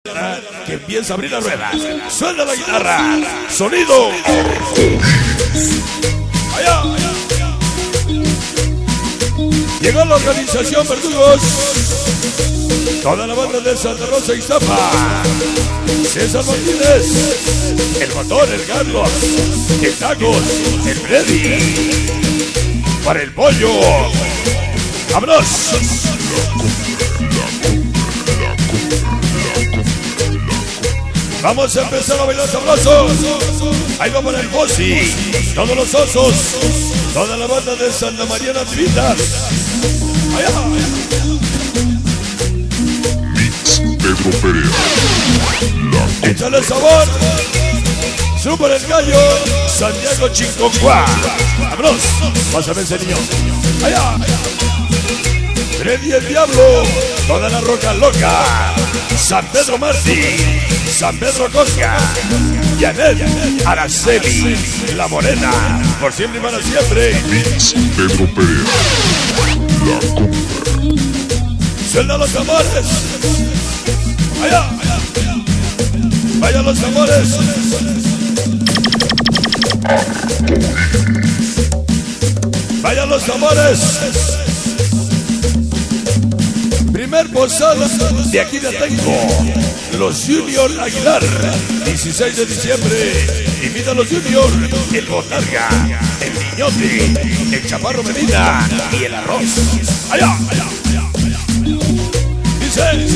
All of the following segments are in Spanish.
Que empieza a abrir la rueda. Suena la guitarra. Sonido. Allá. Llegó la organización Verdugos. Toda la banda de Santa Rosa y Zapa. César Martínez. El motor, el Carlos. El Tacos. El Freddy. Para el pollo. ¡Vámonos! Vamos a empezar a bailar sabroso. Ahí va para el Bossi. Todos los osos. Toda la banda de Santa María Nativitas. Allá. Mix Pedro Perea. Échale sabor. Super el Gallo. Santiago Chinconcuá. ¡Vámonos! Pásame ese niño. Allá. Freddy el Diablo. Toda la roca loca. San Pedro Martí. San Pedro Cosca. Janet Araceli. La Morena. Por siempre y para siempre. Mix Pedro Perea. La compra. Suelta los tambores. Allá. Vaya los tambores. Vaya los tambores. Primer posada de aquí de Atenco. Los Junior Aguilar. 16 de diciembre. Invita a los Junior. El Botarga. El Niñote. El Chaparro Medina. Y el Arroz. Allá. Dice.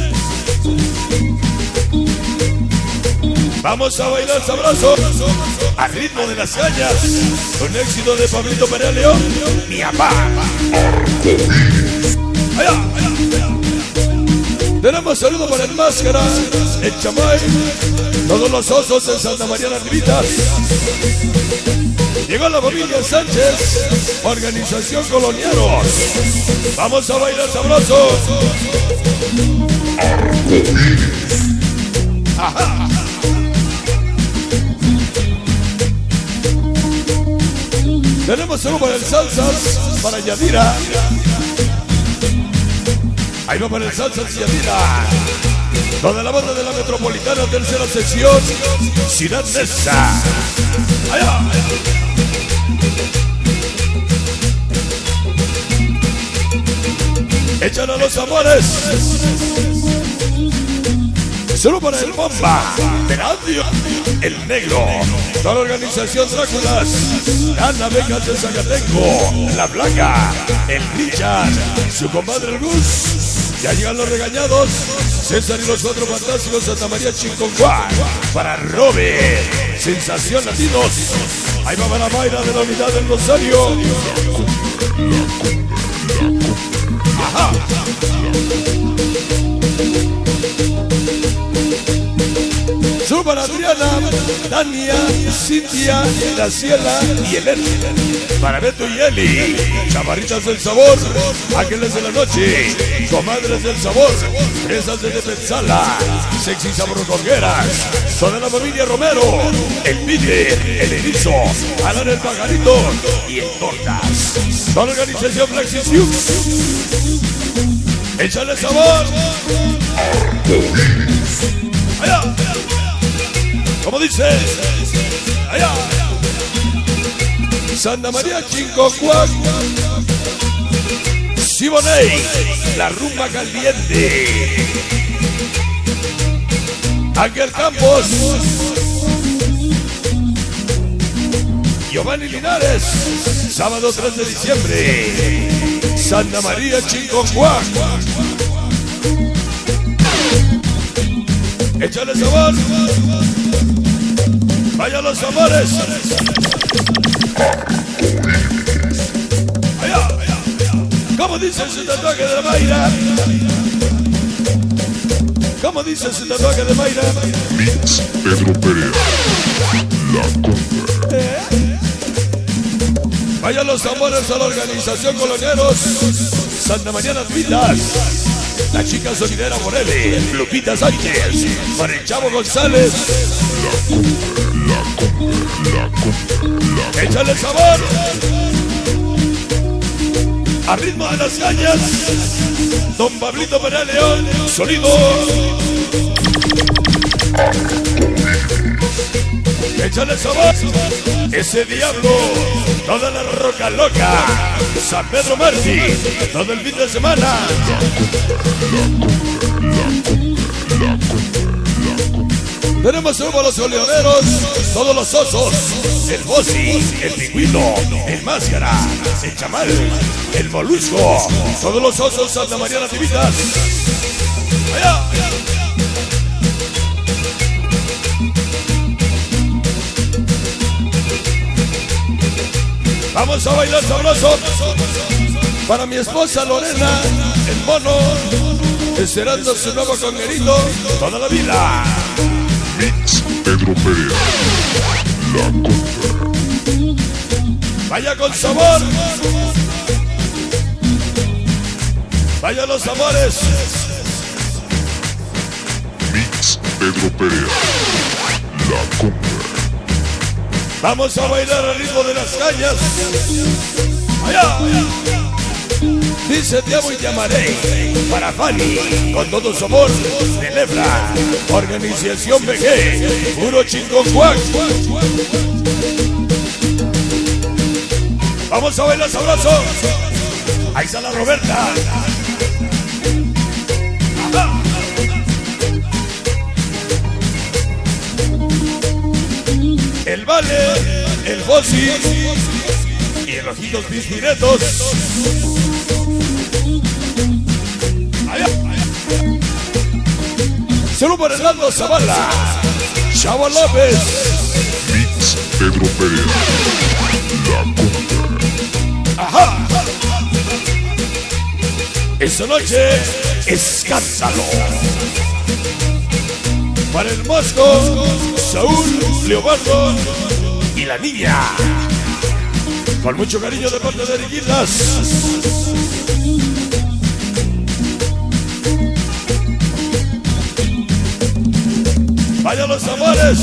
Vamos a bailar sabroso. Al ritmo de las cañas. Un éxito de Pablito Perea León. Mi papá. Allá. Tenemos saludo para el Máscara, el Chamay, todos los osos de Santa María Nativitas. Llegó la familia Sánchez, organización Colonianos. Vamos a bailar sabroso. Ajá. Tenemos saludo para el Salsas, para Yadira. Ahí va para el Salsas y Yadira. Toda la banda de la Metropolitana, tercera sección, Ciudad Neza. Allá. Échale a los amores. Solo para el Bomba, Veradio, el Negro, toda la organización Dráculas, Ana Becas de Zacatenco, La Blanca, el Richard, su compadre el Gus. Ya llegan los regañados, César y los cuatro fantásticos, Santa María Chinconcuá, para Robert, Sensación Latinos. Ahí va para Mayra de la Unidad del Rosario. Ajá. Solo para Adriana, Tania, Cintia, Graciela y Elena. Para Beto y Eli, Chavarritas del Sabor, Ángeles de la Noche, Comadres del Sabor, Fresas de Tepenzala, Sexy Sabrocongueras, toda la familia Romero, el Peter, el Erizo, Alan el Pajarito y el Tortas. Toda la organización Flexi Sioux. Échale sabor. Allá. Como dice, allá. Santa María Chinconcuá, Siboney, la rumba caliente. Ángel Campos, Giovanni Linares, sábado 3 de diciembre, Santa María Chinconcuá. Échale sabor. Vaya los amores. Allá. ¿Cómo dice su tatuaje de Mayra? ¿Cómo dice su tatuaje de Mayra? Mix Pedro Perea. La compra. Vaya los amores a la organización Colonianos. Santa María Nativitas. La chica sonidera Morelli, Lupita Sánchez, para el Chavo González. La compra. Échale sabor. A ritmo de las cañas. Don Pablito Perea León, sonido. Échale sabor. Ese diablo, toda la roca loca. San Pedro Martí, todo el fin de semana. Tenemos a los oleoneros, todos los osos, el Bossi, el pingüino, el máscara, el chamal, el molusco, todos los osos Santa María Nativitas. ¡Allá! Vamos a bailar sabroso. Para mi esposa Lorena, el mono, esperando su nuevo conguerito toda la vida. Mix Pedro Perea, la contra. Vaya con sabor. Vaya los amores. Mix Pedro Perea, la contra. Vamos a bailar al ritmo de las cañas. Allá. Dice te amo y te amaré. Para Fanny, con todo su amor, de Lebra. Organización BG, puro Chinconcuac. Vamos a bailar sabroso. Ahí está la Roberta. Ajá. El Vale, el Bossi y el Ojitos Pispiretos. Solo para Hernando Zavala, Chavo López. Mix Pedro Perea, la contra. Ajá. Esta noche, escándalo. Para el Mosco, Saúl, Leobardo y la niña. Con mucho cariño de parte de Riquitas. Vaya los amores.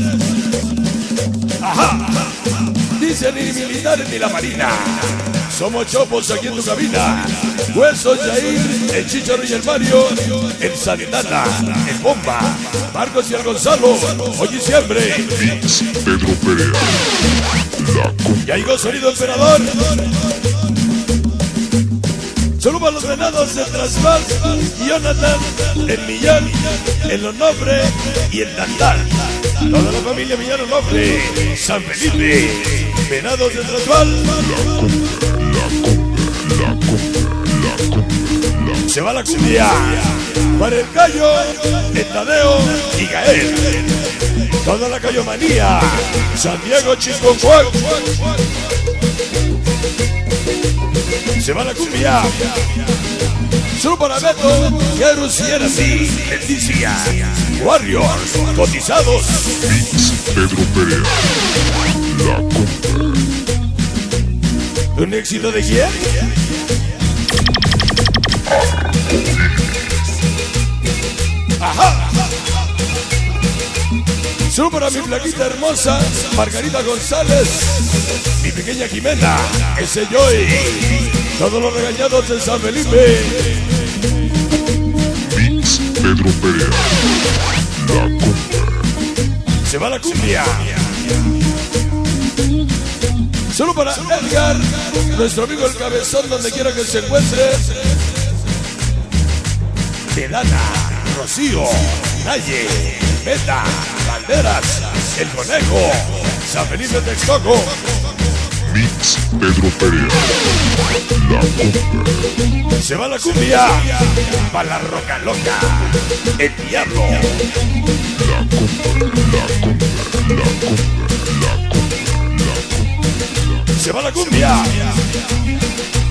Ajá. Dicen ni militares ni la marina. Somos chopos aquí en tu cabina. Huesos, Jair, el Chicharo y el Mario, el Santana, el Bomba, Marcos y el Gonzalo, hoy y siempre. Mix Pedro Perea, la contra. Ya llegó sonido emperador. Solo para los venados de Trasval, Jonathan, el Millán, el Onofre y el Tantán. Toda la familia Millán Onofre, San Felipe, venados de Trasval. Se va la cumbia para el Cayo, el Tadeo y Gael. Toda la Cayomanía, San Diego, Chinconcuac. Se va la cumbia. Solo para Beto, Jerus y Erasi, Leticia, Warriors, cotizados. Mix Pedro Perea, la contra. ¿Un éxito de quién? Ajá. Solo para mi flaquita hermosa, Margarita González, mi pequeña Jimena, ese Joy, todos los regañados de San Felipe. Mix Pedro Perea, la contra. Se va la cumbia. Solo para Edgar, nuestro amigo el Cabezón, donde quiera que se encuentre. Delana, Rocío, Naye, Beta, Banderas, El Conejo, San Felipe Texcoco. Mix Pedro Perea, la contra. Se va la cumbia. Para la roca loca, el diablo. La contra, la contra, la contra, la contra, la contra. Se va la cumbia.